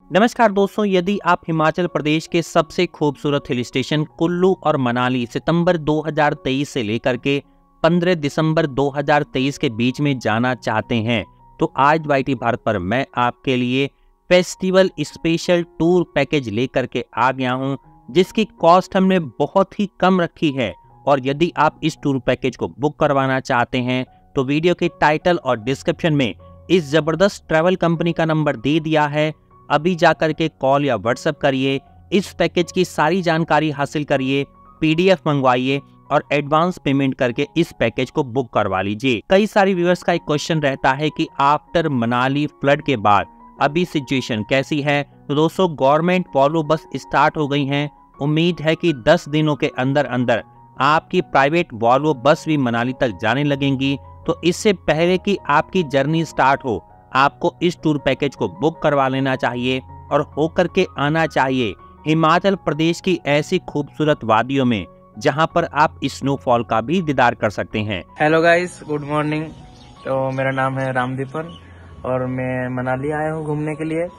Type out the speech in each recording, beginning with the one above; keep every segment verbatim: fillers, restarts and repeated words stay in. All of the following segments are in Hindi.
नमस्कार दोस्तों, यदि आप हिमाचल प्रदेश के सबसे खूबसूरत हिल स्टेशन कुल्लू और मनाली सितंबर दो हज़ार तेईस से लेकर के पंद्रह दिसंबर दो हज़ार तेईस के बीच में जाना चाहते हैं तो आज वाईटी भारत पर मैं आपके लिए फेस्टिवल स्पेशल टूर पैकेज लेकर के आ गया हूं, जिसकी कॉस्ट हमने बहुत ही कम रखी है। और यदि आप इस टूर पैकेज को बुक करवाना चाहते हैं तो वीडियो के टाइटल और डिस्क्रिप्शन में इस जबरदस्त ट्रैवल कंपनी का नंबर दे दिया है। अभी जाकर के कॉल या व्हाट्सएप करिए, इस पैकेज की सारी जानकारी हासिल करिए, पीडीएफ मंगवाइए और एडवांस पेमेंट करके इस पैकेज को बुक करवा लीजिए। कई सारी व्यूअर्स का एक क्वेश्चन रहता है कि आफ्टर मनाली फ्लड के बाद अभी सिचुएशन कैसी है। तो दोस्तों, गवर्नमेंट वॉल्वो बस स्टार्ट हो गई हैं। उम्मीद है कि दस दिनों के अंदर अंदर आपकी प्राइवेट वॉल्वो बस भी मनाली तक जाने लगेंगी। तो इससे पहले कि आपकी जर्नी स्टार्ट हो, आपको इस टूर पैकेज को बुक करवा लेना चाहिए और होकर के आना चाहिए हिमाचल प्रदेश की ऐसी खूबसूरत वादियों में जहां पर आप स्नोफॉल का भी दीदार कर सकते हैं। Hello guys, good morning. तो मेरा नाम है रामदीपन और मैं मनाली आया हूँ घूमने के लिए।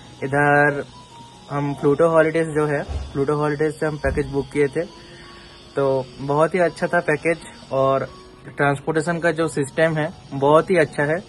इधर हम प्लूटो हॉलीडेज जो है, प्लूटो हॉलीडेज से हम पैकेज बुक किए थे। तो बहुत ही अच्छा था पैकेज और ट्रांसपोर्टेशन का जो सिस्टम है बहुत ही अच्छा है।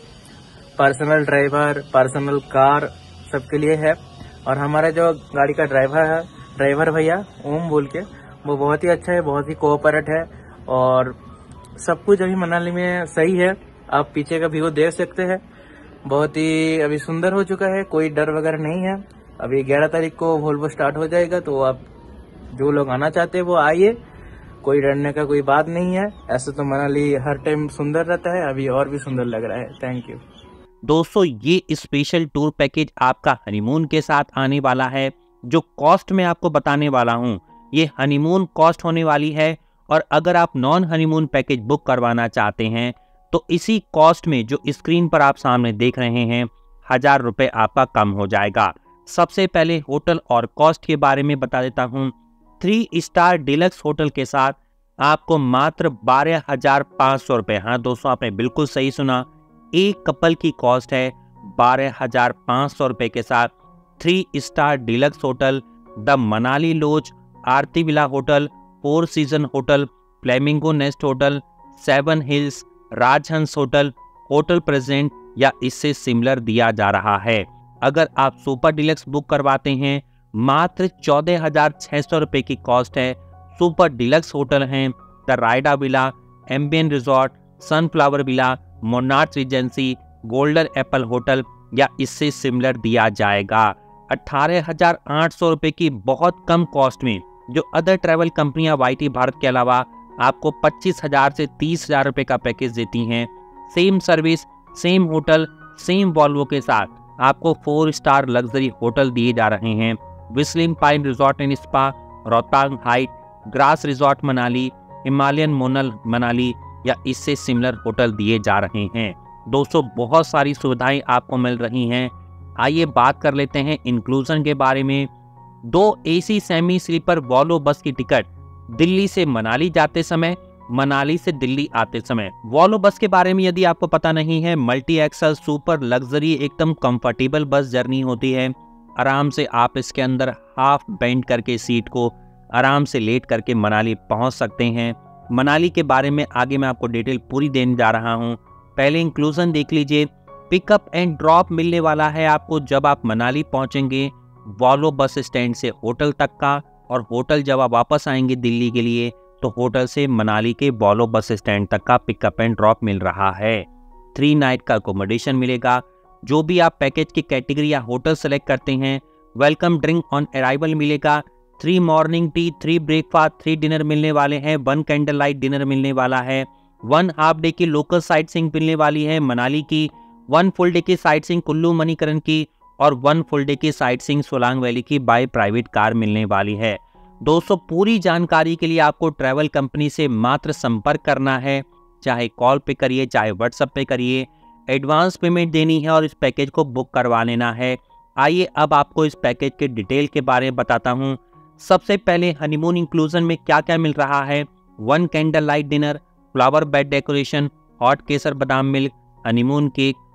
पर्सनल ड्राइवर, पर्सनल कार सबके लिए है। और हमारा जो गाड़ी का ड्राइवर है, ड्राइवर भैया ओम बोल के, वो बहुत ही अच्छा है, बहुत ही कोऑपरेट है और सब कुछ अभी मनाली में सही है। आप पीछे का व्यू देख सकते हैं, बहुत ही अभी सुंदर हो चुका है, कोई डर वगैरह नहीं है। अभी ग्यारह तारीख को वोल्वो स्टार्ट हो जाएगा, तो आप जो लोग आना चाहते हैं वो आइए, कोई डरने का कोई बात नहीं है। ऐसे तो मनाली हर टाइम सुंदर रहता है, अभी और भी सुंदर लग रहा है। थैंक यू दोस्तों, ये स्पेशल टूर पैकेज आपका हनीमून के साथ आने वाला है। जो कॉस्ट मैं आपको बताने वाला हूं, ये हनीमून कॉस्ट होने वाली है। और अगर आप नॉन हनीमून पैकेज बुक करवाना चाहते हैं तो इसी कॉस्ट में जो स्क्रीन पर आप सामने देख रहे हैं, हजार रुपए आपका कम हो जाएगा। सबसे पहले होटल और कॉस्ट के बारे में बता देता हूँ। थ्री स्टार डिलक्स होटल के साथ आपको मात्र बारह हजार पाँच सौ रुपए, हाँ दोस्तों, आपने बिल्कुल सही सुना, एक कपल की कॉस्ट है बारह हजार पाँच सौ रुपए के साथ three star deluxe hotel, the Manali lodge, Aarti villa hotel, four season hotel, flamingo nest hotel, seven hills, Rajhans hotel, hotel present या इससे सिमिलर दिया जा रहा है। अगर आप सुपर डिलक्स बुक करवाते हैं, मात्र चौदह हजार छह सौ रुपए की कॉस्ट है। सुपर डिलक्स होटल हैं द रायडा विला, एम्बियन resort, sunflower villa, monarch regency, golden apple hotel या इससे सिमिलर दिया जाएगा। अठारह हजार आठ सौ रुपए की बहुत कम कॉस्ट में जो अदर ट्रैवल कंपनियां वाईटी भारत के अलावा आपको पच्चीस हजार से तीस हजार रुपए का पैकेज देती हैं। Same service, same hotel, same Volvo के साथ आपको फोर स्टार लग्जरी होटल दिए जा रहे हैं। Whistling pine resort and spa, Rohtang height, grass resort Manali, Himalayan Monal Manali या इससे सिमिलर होटल दिए जा रहे हैं। दोस्तों, बहुत सारी सुविधाएं आपको मिल रही हैं। आइए बात कर लेते हैं इंक्लूजन के बारे में। दो AC semi sleeper Volvo bus की टिकट दिल्ली से मनाली जाते समय, मनाली से दिल्ली आते समय। वॉल्वो बस के बारे में यदि आपको पता नहीं है, मल्टी एक्सल सुपर लग्जरी एकदम कंफर्टेबल बस जर्नी होती है। आराम से आप इसके अंदर हाफ बेंड करके सीट को आराम से लेट करके मनाली पहुंच सकते हैं। मनाली के बारे में आगे मैं आपको डिटेल पूरी देने जा रहा हूं। पहले इंक्लूजन देख लीजिए। पिकअप एंड ड्रॉप मिलने वाला है आपको जब आप मनाली पहुंचेंगे, वॉल्वो बस स्टैंड से होटल तक का, और होटल जब आप वापस आएंगे दिल्ली के लिए तो होटल से मनाली के वॉल्वो बस स्टैंड तक का पिकअप एंड ड्रॉप मिल रहा है। थ्री नाइट का अकोमोडेशन मिलेगा। जो भी आप पैकेज की कैटेगरी या होटल सेलेक्ट करते हैं, वेलकम ड्रिंक ऑन अराइवल मिलेगा। Three morning tea, three breakfast, three dinner मिलने वाले हैं। वन कैंडल लाइट डिनर मिलने वाला है। वन हाफ डे की लोकल साइट सीइंग मिलने वाली है मनाली की। वन फुल डे की साइट सीइंग कुल्लू मणिकरण की और वन फुल डे की साइट सीइंग सोलांग वैली की बाय प्राइवेट कार मिलने वाली है। दोस्तों, पूरी जानकारी के लिए आपको ट्रैवल कंपनी से मात्र संपर्क करना है। चाहे कॉल पे करिए, चाहे व्हाट्सएप पे करिए। एडवांस पेमेंट देनी है और इस पैकेज को बुक करवा लेना है। आइए अब आपको इस पैकेज के डिटेल के बारे में बताता हूँ। सबसे पहले हनीमून इंक्लूजन में क्या क्या मिल रहा है। One candle light dinner, flower bed decoration, hot केसर बादाम मिल्क, हनीमून केक,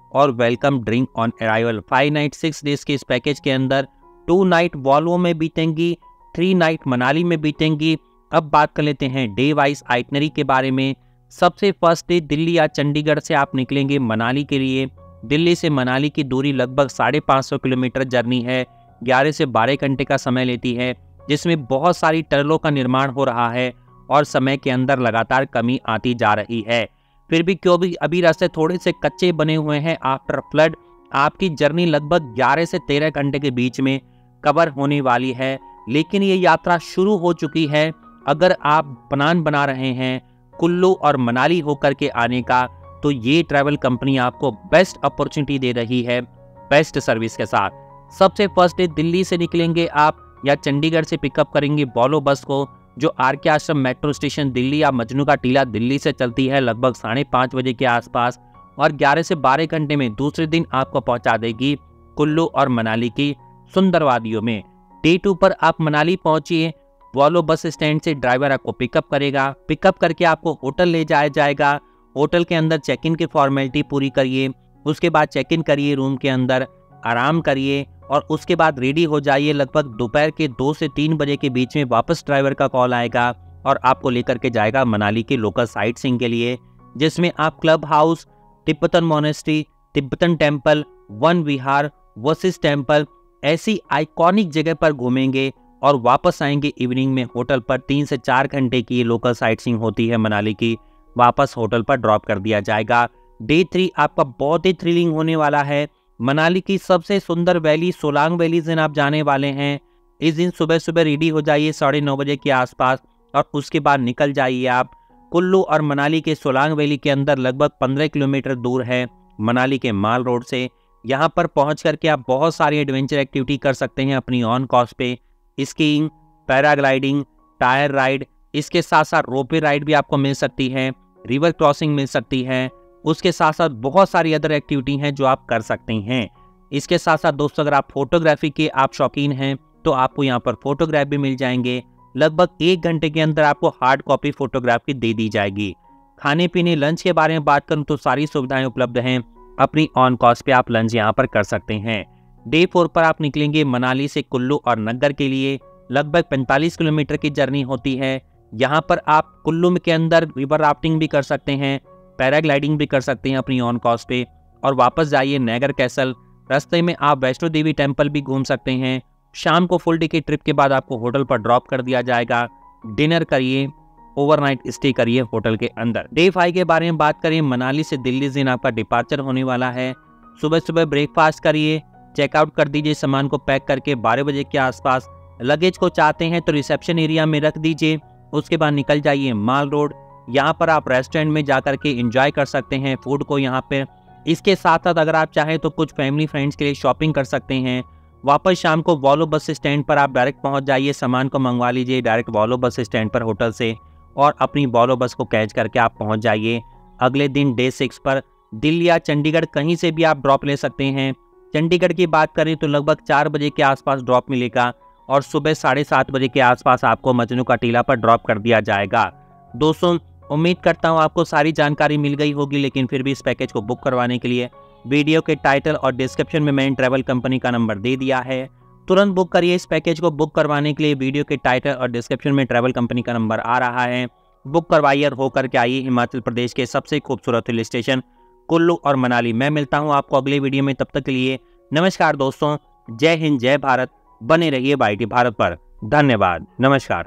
और welcome drink on arrival. Five night six days के इस पैकेज के अंदर टू नाइट वॉल्वो में बीतेंगी, थ्री नाइट मनाली में बीतेंगी। अब बात कर लेते हैं डे वाइज आइटनरी के बारे में। सबसे फर्स्ट डे दिल्ली या चंडीगढ़ से आप निकलेंगे मनाली के लिए। दिल्ली से मनाली की दूरी लगभग साढ़े पाँच सौ किलोमीटर जर्नी है, ग्यारह से बारह घंटे का समय लेती है, जिसमें बहुत सारी टनलों का निर्माण हो रहा है और समय के अंदर लगातार कमी आती जा रही है। फिर भी क्यों भी अभी रास्ते थोड़े से कच्चे बने हुए हैं आफ्टर फ्लड, आपकी जर्नी लगभग ग्यारह से तेरह घंटे के बीच में कवर होने वाली है। लेकिन ये यात्रा शुरू हो चुकी है। अगर आप प्लान बना रहे हैं कुल्लू और मनाली होकर के आने का, तो ये ट्रैवल कंपनी आपको बेस्ट अपॉर्चुनिटी दे रही है बेस्ट सर्विस के साथ। सबसे फर्स्ट डे दिल्ली से निकलेंगे आप या चंडीगढ़ से पिकअप करेंगे वॉल्वो बस को, जो आर के आश्रम मेट्रो स्टेशन दिल्ली या मजनू का टीला दिल्ली से चलती है लगभग साढ़े पाँच बजे के आसपास, और ग्यारह से बारह घंटे में दूसरे दिन आपको पहुंचा देगी कुल्लू और मनाली की सुंदर वादियों में। डे टू पर आप मनाली पहुंचिए, वॉल्वो बस स्टैंड से ड्राइवर आपको पिकअप करेगा। पिकअप करके आपको होटल ले जाया जाएगा। होटल के अंदर चेक इन की फॉर्मेलिटी पूरी करिए, उसके बाद चेक इन करिए रूम के अंदर, आराम करिए और उसके बाद रेडी हो जाइए। लगभग दोपहर के दो से तीन बजे के बीच में वापस ड्राइवर का कॉल आएगा और आपको लेकर के जाएगा मनाली के लोकल साइट सीइंग के लिए, जिसमें आप club house, Tibetan monastery, Tibetan temple, Van Vihar, Vashisht temple ऐसी आइकॉनिक जगह पर घूमेंगे और वापस आएंगे इवनिंग में होटल पर। तीन से चार घंटे की लोकल साइट सीइंग होती है मनाली की, वापस होटल पर ड्रॉप कर दिया जाएगा। डे थ्री आपका बहुत ही थ्रिलिंग होने वाला है। मनाली की सबसे सुंदर वैली सोलांग वैली से आप जाने वाले हैं। इस दिन सुबह सुबह रेडी हो जाइए साढ़े नौ बजे के आसपास और उसके बाद निकल जाइए आप कुल्लू और मनाली के सोलांग वैली के अंदर लगभग पंद्रह किलोमीटर दूर है मनाली के माल रोड से। यहाँ पर पहुँच करके आप बहुत सारी एडवेंचर एक्टिविटी कर सकते हैं अपनी ऑन कॉस्ट पे। स्कीइंग, पैराग्लाइडिंग, टायर राइड, इसके साथ साथ रोपवे राइड भी आपको मिल सकती है, रिवर क्रॉसिंग मिल सकती है। उसके साथ साथ बहुत सारी अदर एक्टिविटी हैं जो आप कर सकते हैं। इसके साथ साथ दोस्तों अगर आप फोटोग्राफी के आप शौकीन हैं तो आपको यहाँ पर फोटोग्राफ भी मिल जाएंगे। लगभग एक घंटे के अंदर आपको हार्ड कॉपी फोटोग्राफ की दे दी जाएगी। खाने पीने लंच के बारे में बात करूँ तो सारी सुविधाएं उपलब्ध हैं, अपनी ऑन कॉस्ट पे आप लंच यहाँ पर कर सकते हैं। डे फोर पर आप निकलेंगे मनाली से कुल्लू और नग्गर के लिए। लगभग पैंतालीस किलोमीटर की जर्नी होती है। यहाँ पर आप कुल्लू के अंदर रिवर राफ्टिंग भी कर सकते हैं, पैराग्लाइडिंग भी कर सकते हैं अपनी ऑन कॉस्ट पे, और वापस जाइए नैगर कैसल। रास्ते में आप वैष्णो देवी टेम्पल भी घूम सकते हैं। शाम को फुल डे की ट्रिप के बाद आपको होटल पर ड्रॉप कर दिया जाएगा। डिनर करिए, ओवरनाइट स्टे करिए होटल के अंदर। डे फाइव के बारे में बात करें, मनाली से दिल्ली दिन आपका डिपार्चर होने वाला है। सुबह सुबह ब्रेकफास्ट करिए, चेकआउट कर दीजिए सामान को पैक करके बारह बजे के आसपास। लगेज को चाहते हैं तो रिसेप्शन एरिया में रख दीजिए। उसके बाद निकल जाइए माल रोड। यहाँ पर आप रेस्टोरेंट में जाकर के एंजॉय कर सकते हैं फूड को यहाँ पे। इसके साथ साथ अगर आप चाहें तो कुछ फैमिली फ्रेंड्स के लिए शॉपिंग कर सकते हैं। वापस शाम को वॉल्वो बस स्टैंड पर आप डायरेक्ट पहुँच जाइए, सामान को मंगवा लीजिए डायरेक्ट वॉल्वो बस स्टैंड पर होटल से, और अपनी वॉल्वो बस को कैच करके आप पहुँच जाइए। अगले दिन डे सिक्स पर दिल्ली या चंडीगढ़ कहीं से भी आप ड्रॉप ले सकते हैं। चंडीगढ़ की बात करें तो लगभग चार बजे के आसपास ड्रॉप मिलेगा और सुबह साढ़े सात बजे के आसपास आपको मजनू का टीला पर ड्रॉप कर दिया जाएगा। दोस्तों उम्मीद करता हूँ आपको सारी जानकारी मिल गई होगी, लेकिन फिर भी इस पैकेज को बुक करवाने के लिए वीडियो के टाइटल और डिस्क्रिप्शन में मैंने ट्रैवल कंपनी का नंबर दे दिया है। तुरंत बुक करिए। इस पैकेज को बुक करवाने के लिए वीडियो के टाइटल और डिस्क्रिप्शन में ट्रैवल कंपनी का नंबर आ रहा है। बुक करवाइए और होकर के आइए हिमाचल प्रदेश के सबसे खूबसूरत हिल स्टेशन कुल्लू और मनाली। मैं मिलता हूँ आपको अगले वीडियो में, तब तक के लिए नमस्कार दोस्तों। जय हिंद, जय भारत। बने रहिए वाईटी भारत पर। धन्यवाद, नमस्कार।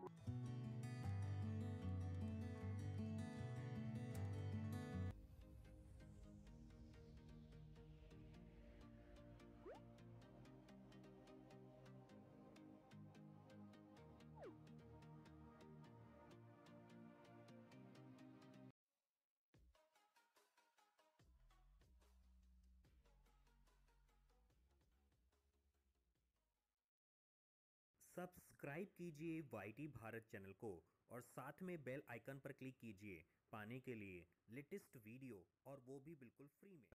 सब्सक्राइब कीजिए वाईटी भारत चैनल को और साथ में बेल आइकन पर क्लिक कीजिए पाने के लिए लेटेस्ट वीडियो, और वो भी बिल्कुल फ्री में।